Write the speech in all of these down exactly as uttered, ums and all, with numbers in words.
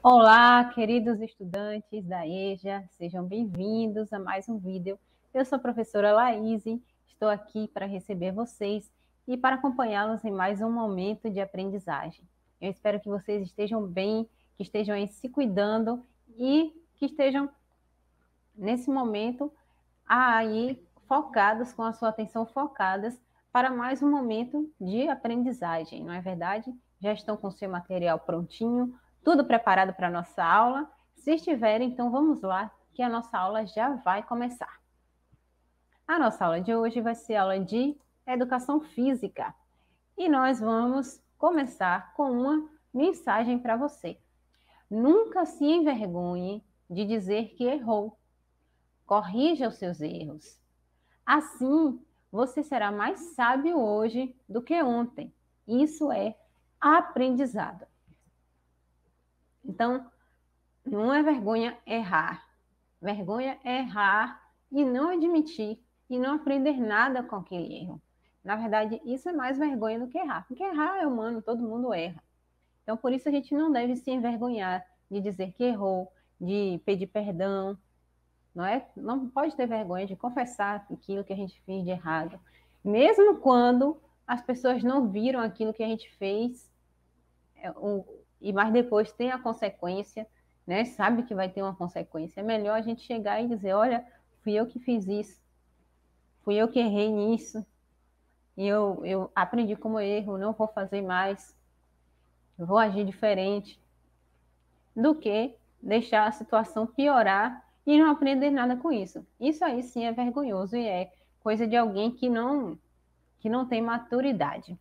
Olá, queridos estudantes da EJA, sejam bem-vindos a mais um vídeo. Eu sou a professora Laíse, estou aqui para receber vocês e para acompanhá-los em mais um momento de aprendizagem. Eu espero que vocês estejam bem, que estejam aí se cuidando e que estejam, nesse momento, aí focados, com a sua atenção focadas para mais um momento de aprendizagem, não é verdade? Já estão com o seu material prontinho, tudo preparado para a nossa aula? Se estiverem, então vamos lá, que a nossa aula já vai começar. A nossa aula de hoje vai ser aula de Educação Física. E nós vamos começar com uma mensagem para você. Nunca se envergonhe de dizer que errou. Corrija os seus erros. Assim, você será mais sábio hoje do que ontem. Isso é aprendizado. Então, não é vergonha errar. Vergonha é errar e não admitir e não aprender nada com aquele erro. Na verdade, isso é mais vergonha do que errar. Porque errar é humano, todo mundo erra. Então, por isso a gente não deve se envergonhar de dizer que errou, de pedir perdão, não é? Não pode ter vergonha de confessar aquilo que a gente fez de errado. Mesmo quando as pessoas não viram aquilo que a gente fez, e mas depois tem a consequência, né? Sabe que vai ter uma consequência. É melhor a gente chegar e dizer, olha, fui eu que fiz isso, fui eu que errei nisso, e eu, eu aprendi como erro, não vou fazer mais, vou agir diferente, do que deixar a situação piorar e não aprender nada com isso. Isso aí sim é vergonhoso e é coisa de alguém que não, que não tem maturidade.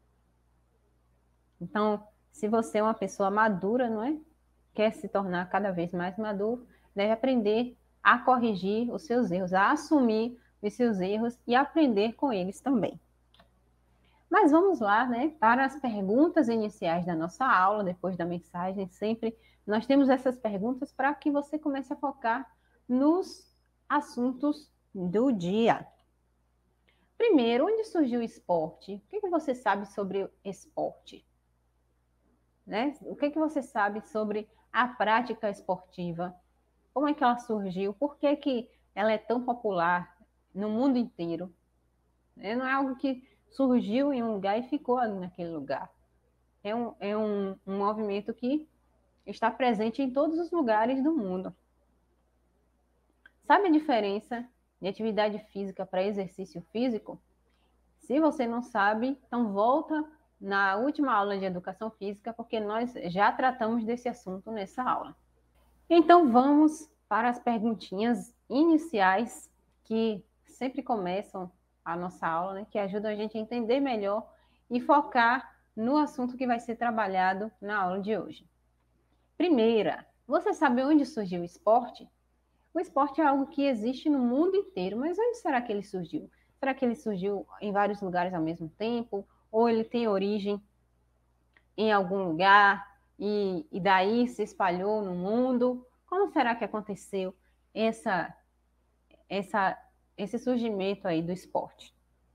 Então, se você é uma pessoa madura, não é? Quer se tornar cada vez mais maduro, deve aprender a corrigir os seus erros, a assumir os seus erros e aprender com eles também. Mas vamos lá, né, para as perguntas iniciais da nossa aula, depois da mensagem, sempre nós temos essas perguntas para que você comece a focar nos assuntos do dia. Primeiro, onde surgiu o esporte? O que, que você sabe sobre o esporte? Né? O que, que você sabe sobre a prática esportiva? Como é que ela surgiu? Por que, que ela é tão popular no mundo inteiro? Não é algo que surgiu em um lugar e ficou ali naquele lugar. É um, é um, um movimento que está presente em todos os lugares do mundo. Sabe a diferença de atividade física para exercício físico? Se você não sabe, então volta na última aula de educação física, porque nós já tratamos desse assunto nessa aula. Então vamos para as perguntinhas iniciais que sempre começam a nossa aula, né, que ajudam a gente a entender melhor e focar no assunto que vai ser trabalhado na aula de hoje. Primeira, você sabe onde surgiu o esporte? O esporte é algo que existe no mundo inteiro, mas onde será que ele surgiu? Será que ele surgiu em vários lugares ao mesmo tempo? Ou ele tem origem em algum lugar e, e daí se espalhou no mundo? Como será que aconteceu essa, essa, esse surgimento aí do esporte?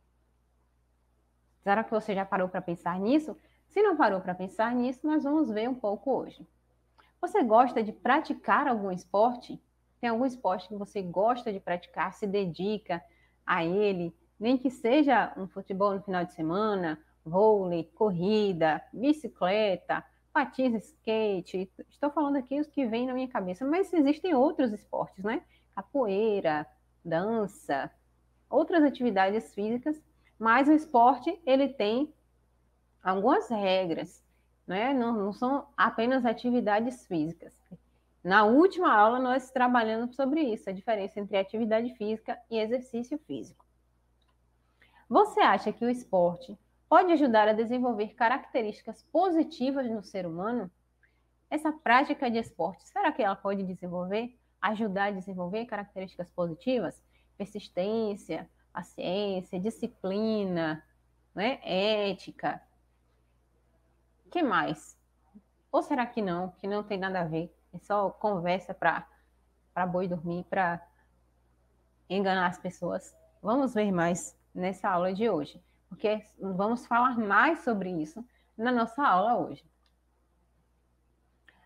Será que você já parou para pensar nisso? Se não parou para pensar nisso, nós vamos ver um pouco hoje. Você gosta de praticar algum esporte? Tem algum esporte que você gosta de praticar, se dedica a ele, nem que seja um futebol no final de semana, vôlei, corrida, bicicleta, patins, skate. Estou falando aqui os que vêm na minha cabeça, mas existem outros esportes, né? Capoeira, dança, outras atividades físicas, mas o esporte ele tem algumas regras, né? Não, não são apenas atividades físicas. Na última aula, nós trabalhamos sobre isso, a diferença entre atividade física e exercício físico. Você acha que o esporte pode ajudar a desenvolver características positivas no ser humano? Essa prática de esporte, será que ela pode desenvolver, ajudar a desenvolver características positivas? Persistência, paciência, disciplina, né? Ética. O que mais? Ou será que não, que não tem nada a ver? É só conversa para boi dormir, para enganar as pessoas. Vamos ver mais nessa aula de hoje, porque vamos falar mais sobre isso na nossa aula hoje.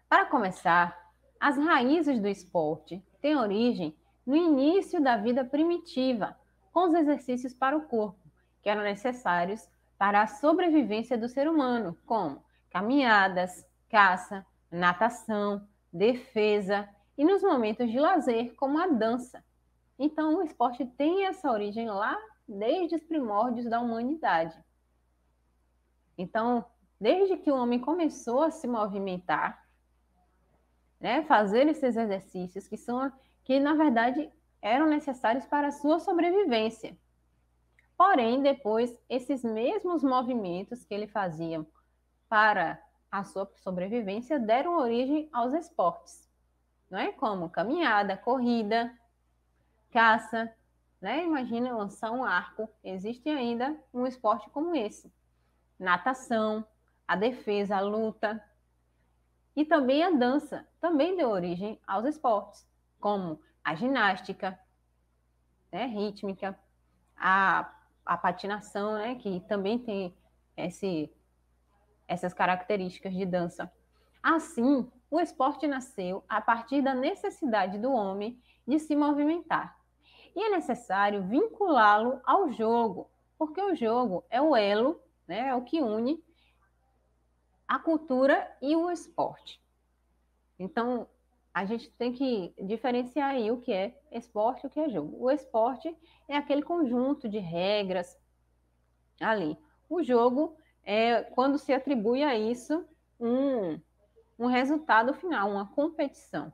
Para começar, as raízes do esporte têm origem no início da vida primitiva, com os exercícios para o corpo, que eram necessários para a sobrevivência do ser humano, como caminhadas, caça, natação, defesa e nos momentos de lazer, como a dança. Então, o esporte tem essa origem lá desde os primórdios da humanidade. Então, desde que o homem começou a se movimentar, né, fazer esses exercícios que são que na verdade eram necessários para a sua sobrevivência. Porém, depois esses mesmos movimentos que ele fazia para a sua sobrevivência deram origem aos esportes, não é? Como caminhada, corrida, caça, né? Imagina lançar um arco. Existe ainda um esporte como esse. Natação, a defesa, a luta. E também a dança também deu origem aos esportes, como a ginástica, né, rítmica, a, a patinação, né, que também tem esse, essas características de dança. Assim, o esporte nasceu a partir da necessidade do homem de se movimentar. E é necessário vinculá-lo ao jogo, porque o jogo é o elo, né, é o que une a cultura e o esporte. Então, a gente tem que diferenciar aí o que é esporte e o que é jogo. O esporte é aquele conjunto de regras ali. O jogo é quando se atribui a isso um, um resultado final, uma competição.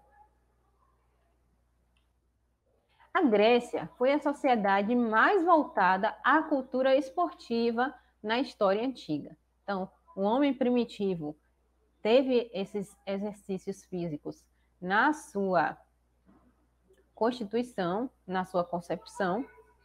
A Grécia foi a sociedade mais voltada à cultura esportiva na história antiga. Então, o homem primitivo teve esses exercícios físicos na sua constituição, na sua concepção,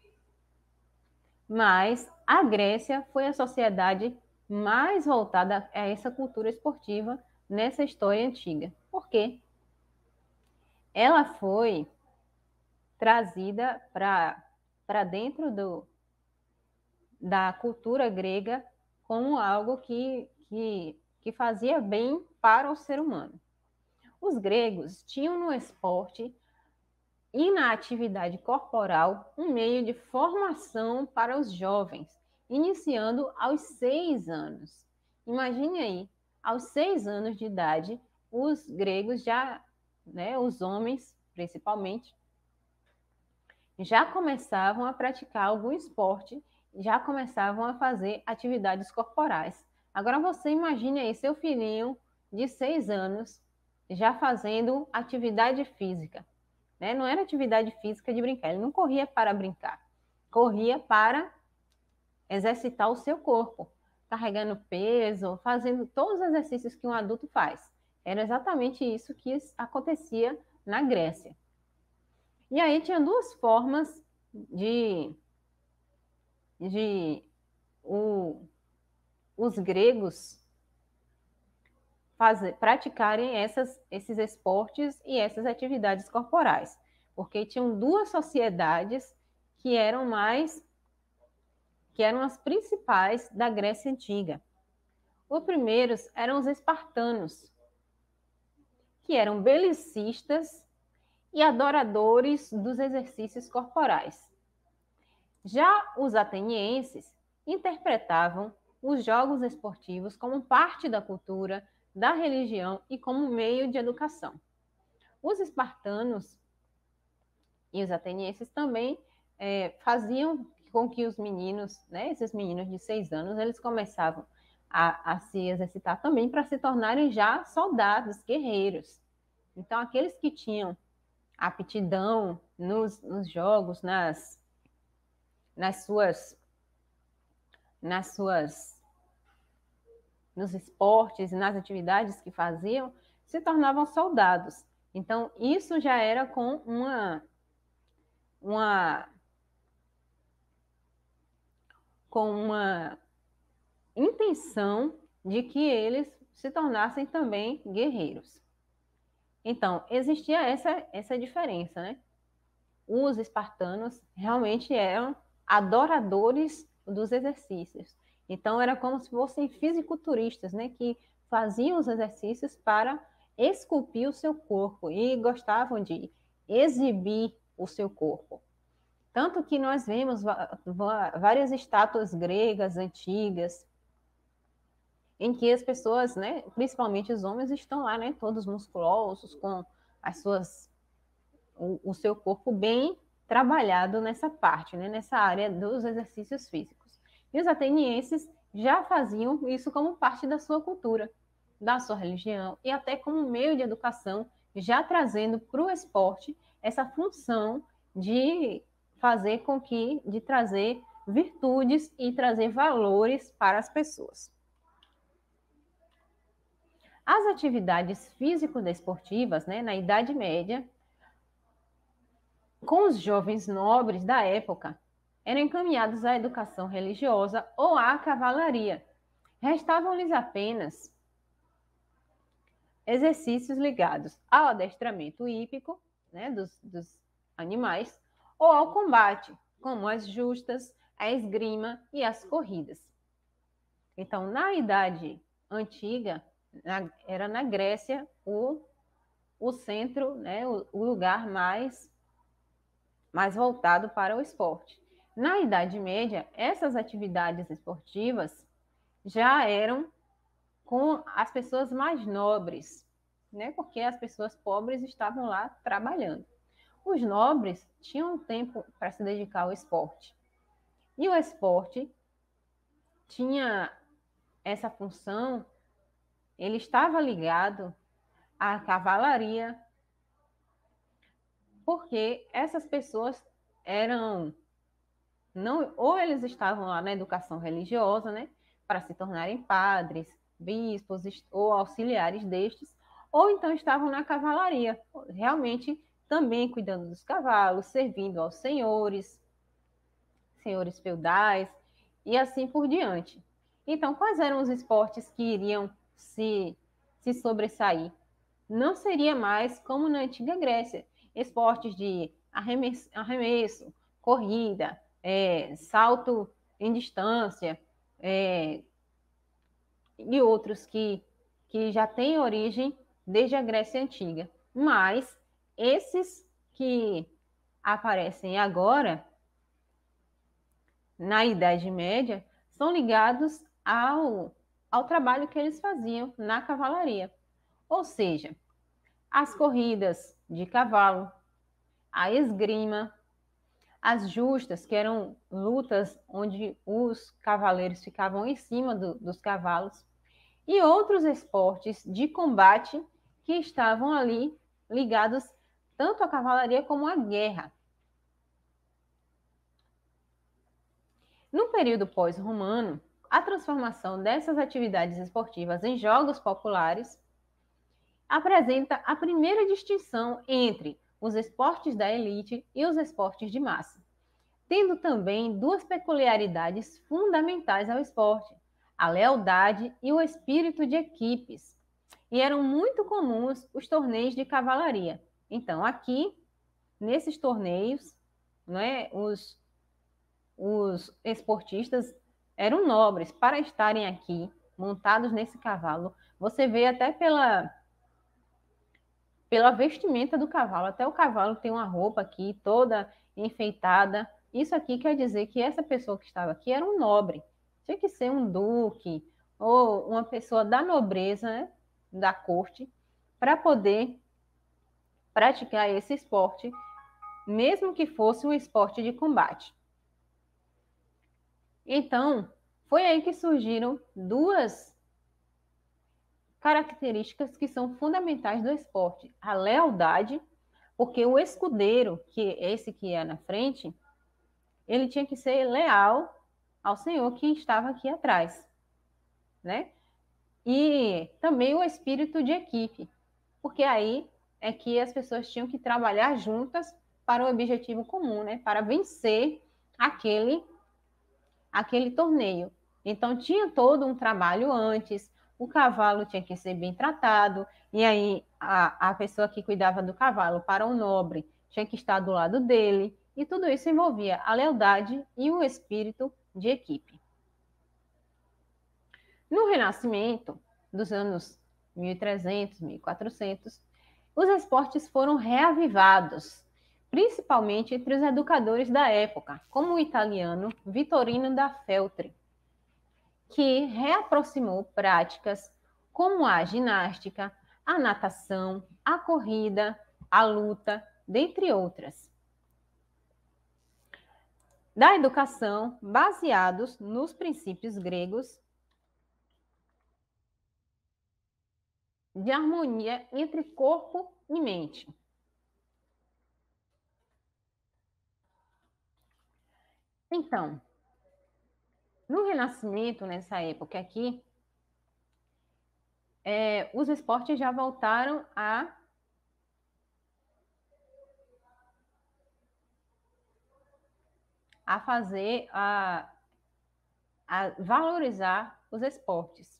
mas a Grécia foi a sociedade mais voltada a essa cultura esportiva nessa história antiga. Por quê? Ela foi trazida para dentro do, da cultura grega como algo que, que, que fazia bem para o ser humano. Os gregos tinham no esporte e na atividade corporal um meio de formação para os jovens, iniciando aos seis anos. Imagine aí, aos seis anos de idade, os gregos já, né, os homens principalmente, já começavam a praticar algum esporte, já começavam a fazer atividades corporais. Agora você imagine aí seu filhinho de seis anos já fazendo atividade física. Né? Não era atividade física de brincar, ele não corria para brincar, corria para exercitar o seu corpo, carregando peso, fazendo todos os exercícios que um adulto faz. Era exatamente isso que acontecia na Grécia. E aí tinha duas formas de, de o, os gregos fazer, praticarem essas, esses esportes e essas atividades corporais, porque tinham duas sociedades que eram mais, que eram as principais da Grécia Antiga. Os primeiros eram os espartanos, que eram belicistas e adoradores dos exercícios corporais. Já os atenienses interpretavam os jogos esportivos como parte da cultura, da religião e como meio de educação. Os espartanos e os atenienses também é, faziam com que os meninos, né, esses meninos de seis anos, eles começavam a, a se exercitar também para se tornarem já soldados, guerreiros. Então, aqueles que tinham aptidão nos, nos jogos, nas, nas suas, nas suas, nos esportes, nas atividades que faziam, se tornavam soldados. Então, isso já era com uma, uma, com uma intenção de que eles se tornassem também guerreiros. Então, existia essa, essa diferença, né? Os espartanos realmente eram adoradores dos exercícios. Então, era como se fossem fisiculturistas, né? Que faziam os exercícios para esculpir o seu corpo e gostavam de exibir o seu corpo. Tanto que nós vemos várias estátuas gregas antigas, em que as pessoas, né, principalmente os homens, estão lá, né, todos musculosos, com as suas, o, o seu corpo bem trabalhado nessa parte, né, nessa área dos exercícios físicos. E os atenienses já faziam isso como parte da sua cultura, da sua religião, e até como meio de educação, já trazendo para o esporte essa função de fazer com que, de trazer virtudes e trazer valores para as pessoas. As atividades físico-desportivas, né, na Idade Média, com os jovens nobres da época, eram encaminhados à educação religiosa ou à cavalaria. Restavam-lhes apenas exercícios ligados ao adestramento hípico, né, dos, dos animais, ou ao combate, como as justas, a esgrima e as corridas. Então, na Idade Antiga, na, era na Grécia o, o centro, né, o, o lugar mais, mais voltado para o esporte. Na Idade Média, essas atividades esportivas já eram com as pessoas mais nobres, né, porque as pessoas pobres estavam lá trabalhando. Os nobres tinham tempo para se dedicar ao esporte. E o esporte tinha essa função, ele estava ligado à cavalaria, porque essas pessoas eram, não, ou eles estavam lá na educação religiosa, né, para se tornarem padres, bispos ou auxiliares destes, ou então estavam na cavalaria, realmente também cuidando dos cavalos, servindo aos senhores, senhores feudais, e assim por diante. Então, quais eram os esportes que iriam se, se sobressair? Não seria mais como na antiga Grécia, esportes de arremesso, arremesso corrida, é, salto em distância, é, e outros que, que já têm origem desde a Grécia Antiga. Mas esses que aparecem agora, na Idade Média, são ligados ao, ao trabalho que eles faziam na cavalaria. Ou seja, as corridas de cavalo, a esgrima, as justas, que eram lutas onde os cavaleiros ficavam em cima do, dos cavalos, e outros esportes de combate que estavam ali ligados tanto à cavalaria como à guerra. No período pós-romano, a transformação dessas atividades esportivas em jogos populares apresenta a primeira distinção entre os esportes da elite e os esportes de massa, tendo também duas peculiaridades fundamentais ao esporte: a lealdade e o espírito de equipes. E eram muito comuns os torneios de cavalaria. Então, aqui, nesses torneios, né, os, os esportistas eram nobres para estarem aqui, montados nesse cavalo. Você vê até pela, pela vestimenta do cavalo, até o cavalo tem uma roupa aqui toda enfeitada. Isso aqui quer dizer que essa pessoa que estava aqui era um nobre. Tinha que ser um duque ou uma pessoa da nobreza, né, da corte, para poder praticar esse esporte, mesmo que fosse um esporte de combate. Então, foi aí que surgiram duas características que são fundamentais do esporte: a lealdade, porque o escudeiro, que é esse que é na frente, ele tinha que ser leal ao senhor que estava aqui atrás, né? E também o espírito de equipe, porque aí é que as pessoas tinham que trabalhar juntas para o objetivo comum, né? Para vencer aquele, aquele torneio. Então, tinha todo um trabalho antes, o cavalo tinha que ser bem tratado, e aí a, a pessoa que cuidava do cavalo para o nobre tinha que estar do lado dele, e tudo isso envolvia a lealdade e o espírito de equipe. No Renascimento, dos anos mil e trezentos, mil e quatrocentos, os esportes foram reavivados, principalmente entre os educadores da época, como o italiano Vittorino da Feltri, que reaproximou práticas como a ginástica, a natação, a corrida, a luta, dentre outras, da educação baseados nos princípios gregos de harmonia entre corpo e mente. Então, no Renascimento, nessa época aqui, é, os esportes já voltaram a a fazer, a, a valorizar os esportes.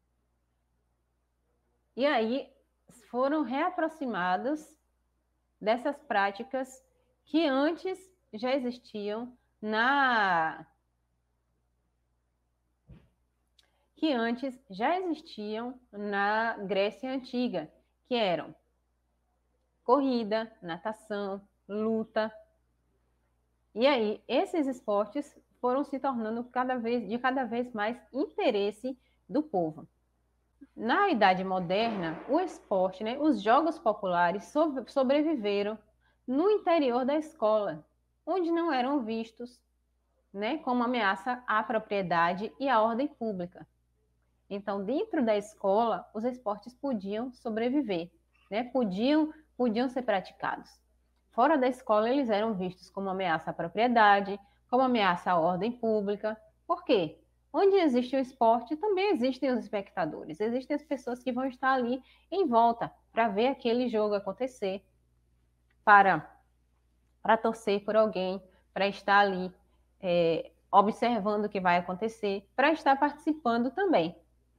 E aí foram reaproximados dessas práticas que antes já existiam na que antes já existiam na Grécia Antiga, que eram corrida, natação, luta. E aí, esses esportes foram se tornando cada vez, de cada vez mais interesse do povo. Na Idade Moderna, o esporte, né, os jogos populares sobreviveram no interior da escola, onde não eram vistos, né, como ameaça à propriedade e à ordem pública. Então, dentro da escola, os esportes podiam sobreviver, né, podiam, podiam ser praticados. Fora da escola, eles eram vistos como ameaça à propriedade, como ameaça à ordem pública. Por quê? Onde existe o esporte, também existem os espectadores. Existem as pessoas que vão estar ali em volta para ver aquele jogo acontecer, para, para torcer por alguém, para estar ali é, observando o que vai acontecer, para estar participando também.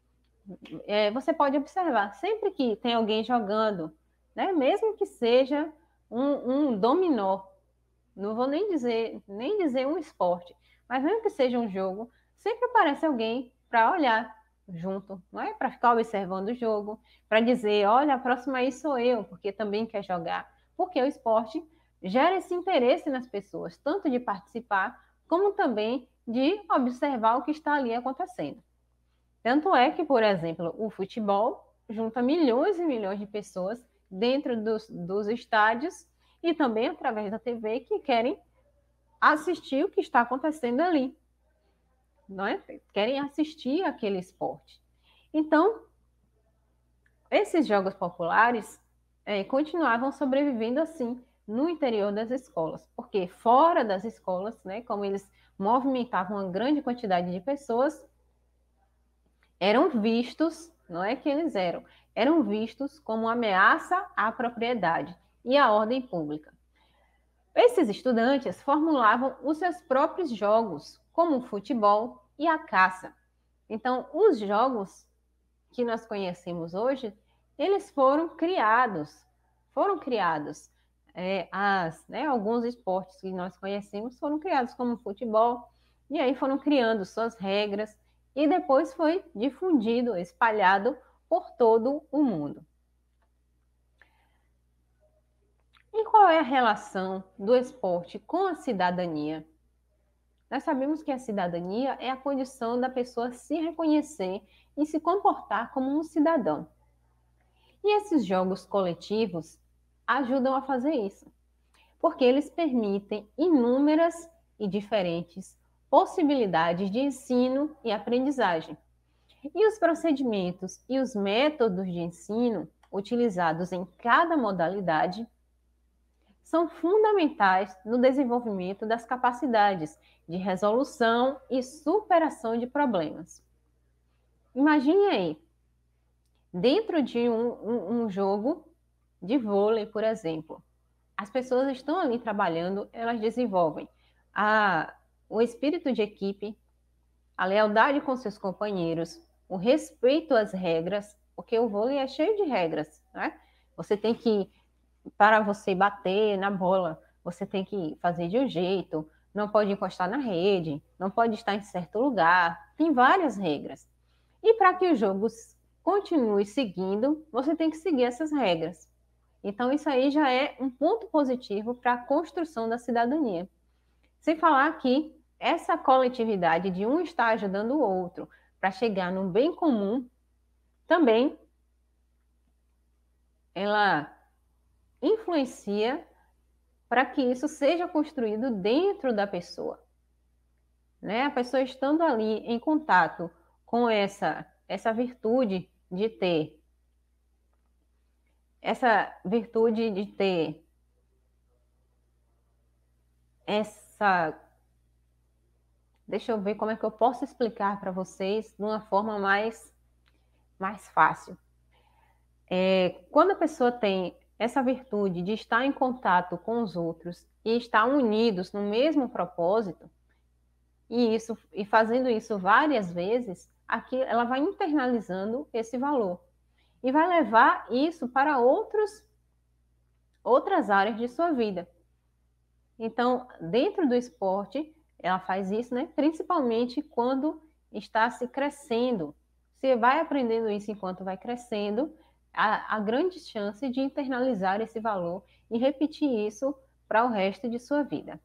É, você pode observar, sempre que tem alguém jogando, né, mesmo que seja um, um dominó, não vou nem dizer, nem dizer um esporte, mas mesmo que seja um jogo, sempre aparece alguém para olhar junto, não é? Para ficar observando o jogo, para dizer, olha, a próxima aí sou eu, porque também quer jogar. Porque o esporte gera esse interesse nas pessoas, tanto de participar, como também de observar o que está ali acontecendo. Tanto é que, por exemplo, o futebol junta milhões e milhões de pessoas dentro dos, dos estádios e também através da T V que querem assistir o que está acontecendo ali, não é? Querem assistir aquele esporte. Então, esses jogos populares é, continuavam sobrevivendo assim no interior das escolas, porque fora das escolas, né, como eles movimentavam uma grande quantidade de pessoas, eram vistos, não é que eles eram, eram vistos como ameaça à propriedade e à ordem pública. Esses estudantes formulavam os seus próprios jogos, como o futebol e a caça. Então, os jogos que nós conhecemos hoje, eles foram criados, foram criados. É, as, né, alguns esportes que nós conhecemos foram criados como o futebol, e aí foram criando suas regras, e depois foi difundido, espalhado por todo o mundo. E qual é a relação do esporte com a cidadania? Nós sabemos que a cidadania é a condição da pessoa se reconhecer e se comportar como um cidadão. E esses jogos coletivos ajudam a fazer isso, porque eles permitem inúmeras e diferentes possibilidades de ensino e aprendizagem. E os procedimentos e os métodos de ensino utilizados em cada modalidade são fundamentais no desenvolvimento das capacidades de resolução e superação de problemas. Imagine aí, dentro de um, um, um jogo de vôlei, por exemplo, as pessoas estão ali trabalhando, elas desenvolvem a, o espírito de equipe, a lealdade com seus companheiros, o respeito às regras, porque o vôlei é cheio de regras, né? Você tem que, para você bater na bola, você tem que fazer de um jeito, não pode encostar na rede, não pode estar em certo lugar, tem várias regras. E para que o jogo continue seguindo, você tem que seguir essas regras. Então, isso aí já é um ponto positivo para a construção da cidadania. Sem falar que essa coletividade de um estar ajudando o outro para chegar no bem comum, também ela influencia para que isso seja construído dentro da pessoa. Né? A pessoa estando ali em contato com essa, essa virtude de ter, essa virtude de ter essa... Deixa eu ver como é que eu posso explicar para vocês de uma forma mais, mais fácil. É, quando a pessoa tem essa virtude de estar em contato com os outros e estar unidos no mesmo propósito, e, isso, e fazendo isso várias vezes, aqui ela vai internalizando esse valor e vai levar isso para outros, outras áreas de sua vida. Então, dentro do esporte, ela faz isso, né? Principalmente quando está se crescendo. Você vai aprendendo isso enquanto vai crescendo, há, há grande chance de internalizar esse valor e repetir isso para o resto de sua vida.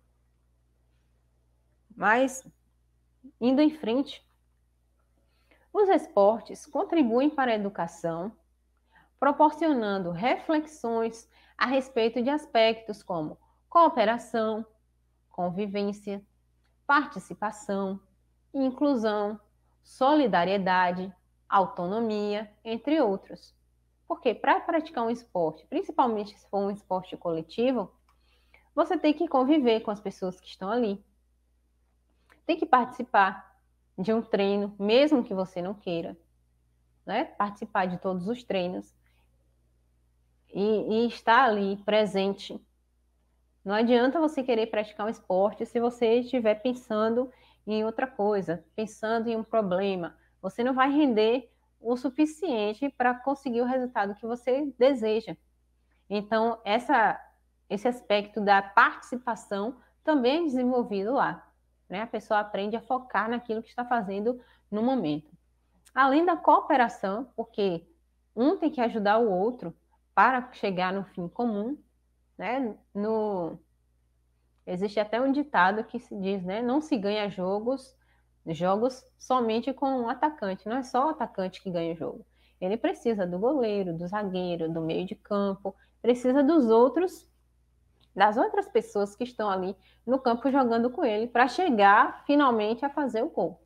Mas, indo em frente, os esportes contribuem para a educação, proporcionando reflexões a respeito de aspectos como cooperação, convivência, participação, inclusão, solidariedade, autonomia, entre outros. Porque para praticar um esporte, principalmente se for um esporte coletivo, você tem que conviver com as pessoas que estão ali. Tem que participar de um treino, mesmo que você não queira, né? Participar de todos os treinos e, e estar ali presente. Não adianta você querer praticar um esporte se você estiver pensando em outra coisa, pensando em um problema. Você não vai render o suficiente para conseguir o resultado que você deseja. Então, essa, esse aspecto da participação também é desenvolvido lá. Né? A pessoa aprende a focar naquilo que está fazendo no momento. Além da cooperação, porque um tem que ajudar o outro para chegar no fim comum, né? No... Existe até um ditado que se diz, né? Não se ganha jogos, jogos somente com um atacante. Não é só o atacante que ganha o jogo. Ele precisa do goleiro, do zagueiro, do meio de campo, precisa dos outros, das outras pessoas que estão ali no campo jogando com ele para chegar finalmente a fazer o gol.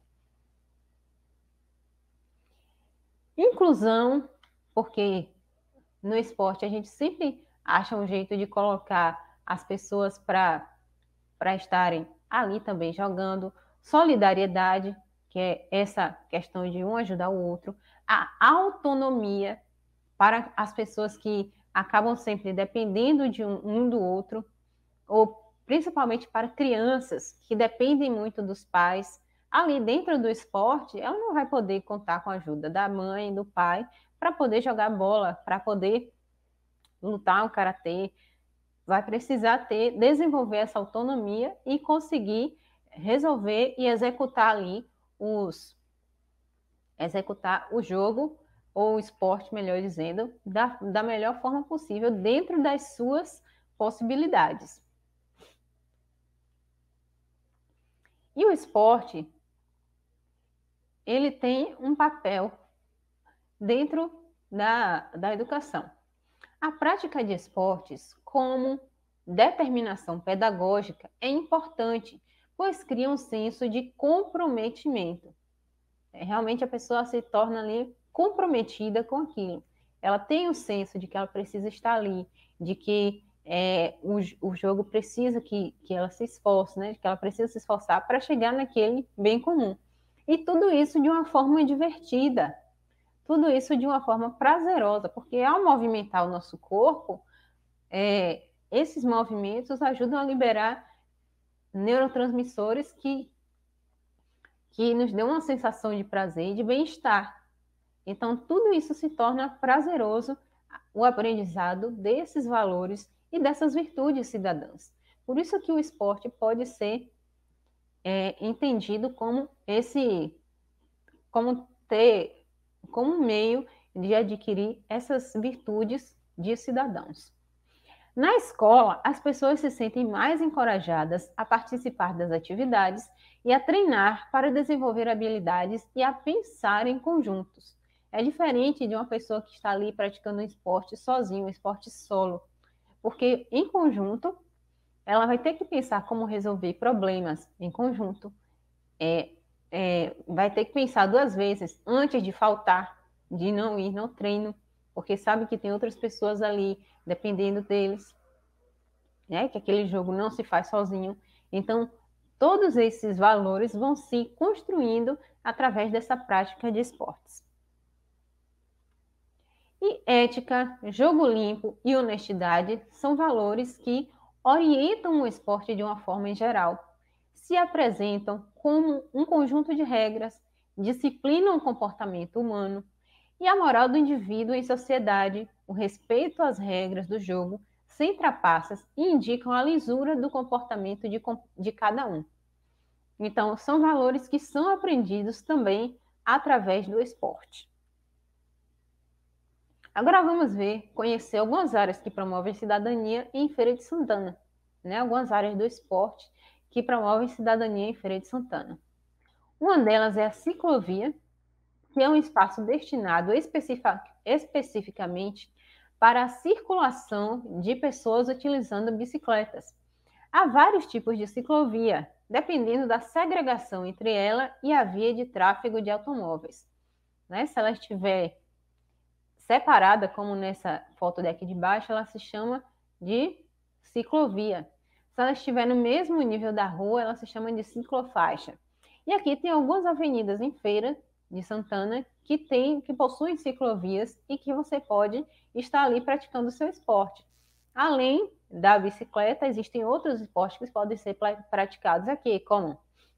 Inclusão, porque no esporte a gente sempre acha um jeito de colocar as pessoas para para estarem ali também jogando. Solidariedade, que é essa questão de um ajudar o outro. A autonomia para as pessoas que acabam sempre dependendo de um, um do outro, ou principalmente para crianças que dependem muito dos pais. Ali dentro do esporte, ela não vai poder contar com a ajuda da mãe, do pai, para poder jogar bola, para poder lutar um karatê. Vai precisar ter, desenvolver essa autonomia e conseguir resolver e executar ali os executar o jogo ou o esporte, melhor dizendo, da, da melhor forma possível dentro das suas possibilidades. E o esporte, ele tem um papel dentro da, da educação. A prática de esportes como determinação pedagógica é importante, pois cria um senso de comprometimento. Realmente a pessoa se torna ali comprometida com aquilo. Ela tem o senso de que ela precisa estar ali, de que é, o, o jogo precisa que, que ela se esforce, né? Que ela precisa se esforçar para chegar naquele bem comum. E tudo isso de uma forma divertida, tudo isso de uma forma prazerosa, porque ao movimentar o nosso corpo, é, esses movimentos ajudam a liberar neurotransmissores que, que nos dão uma sensação de prazer e de bem-estar. Então, tudo isso se torna prazeroso, o aprendizado desses valores e dessas virtudes cidadãs. Por isso que o esporte pode ser é, entendido como esse, como ter, como um meio de adquirir essas virtudes de cidadãos. Na escola, as pessoas se sentem mais encorajadas a participar das atividades e a treinar para desenvolver habilidades e a pensar em conjuntos. É diferente de uma pessoa que está ali praticando um esporte sozinho, um esporte solo, porque em conjunto ela vai ter que pensar como resolver problemas em conjunto, é, é, vai ter que pensar duas vezes antes de faltar, de não ir no treino, porque sabe que tem outras pessoas ali dependendo deles, né? Que aquele jogo não se faz sozinho. Então, todos esses valores vão se construindo através dessa prática de esportes. E ética, jogo limpo e honestidade são valores que orientam o esporte de uma forma em geral. Se apresentam como um conjunto de regras, disciplinam o comportamento humano e a moral do indivíduo em sociedade, o respeito às regras do jogo, sem trapaças e indicam a lisura do comportamento de, de cada um. Então, são valores que são aprendidos também através do esporte. Agora vamos ver, conhecer algumas áreas que promovem cidadania em Feira de Santana, né? Algumas áreas do esporte que promovem cidadania em Feira de Santana. Uma delas é a ciclovia, que é um espaço destinado especific- especificamente para a circulação de pessoas utilizando bicicletas. Há vários tipos de ciclovia, dependendo da segregação entre ela e a via de tráfego de automóveis. Né? Se ela estiver separada, como nessa foto daqui de baixo, ela se chama de ciclovia. Se ela estiver no mesmo nível da rua, ela se chama de ciclofaixa. E aqui tem algumas avenidas em Feira de Santana que tem, que possuem ciclovias e que você pode estar ali praticando o seu esporte. Além da bicicleta, existem outros esportes que podem ser praticados aqui, como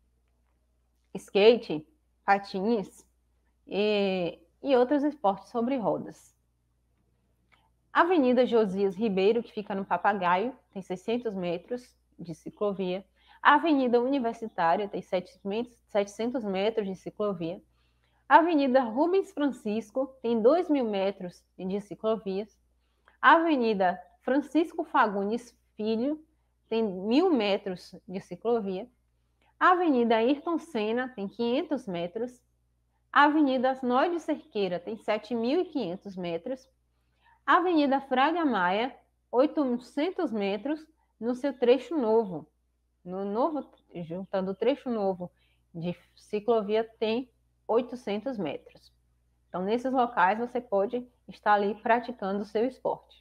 skate, patins e, e outros esportes sobre rodas. Avenida Josias Ribeiro, que fica no Papagaio, tem seiscentos metros de ciclovia. A Avenida Universitária tem setecentos metros de ciclovia. A Avenida Rubens Francisco tem dois mil metros de ciclovias. A Avenida Francisco Fagundes Filho tem mil metros de ciclovia. A Avenida Ayrton Senna tem quinhentos metros. A Avenida Noide Cerqueira tem sete mil e quinhentos metros. A Avenida Fraga Maia, oitocentos metros, no seu trecho novo. No novo, juntando o trecho novo de ciclovia, tem oitocentos metros. Então, nesses locais, você pode estar ali praticando o seu esporte.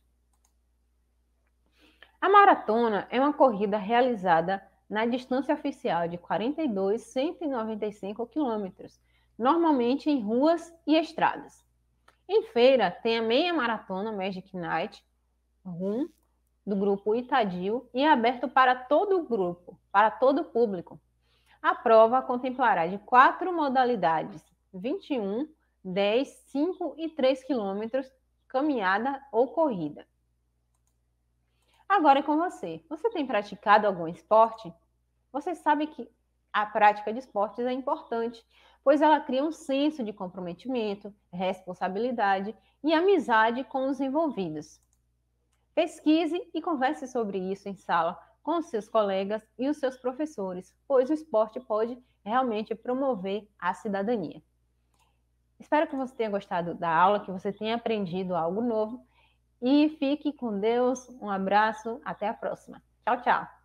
A maratona é uma corrida realizada na distância oficial de quarenta e dois mil cento e noventa e cinco quilômetros, normalmente em ruas e estradas. Em Feira, tem a meia maratona Magic Night Run, do grupo Itadio, e é aberto para todo o grupo, para todo o público. A prova contemplará de quatro modalidades, vinte e um, dez, cinco e três quilômetros, caminhada ou corrida. Agora é com você. Você tem praticado algum esporte? Você sabe que a prática de esportes é importante, pois ela cria um senso de comprometimento, responsabilidade e amizade com os envolvidos. Pesquise e converse sobre isso em sala com os seus colegas e os seus professores, pois o esporte pode realmente promover a cidadania. Espero que você tenha gostado da aula, que você tenha aprendido algo novo e fique com Deus. Um abraço, até a próxima. Tchau, tchau.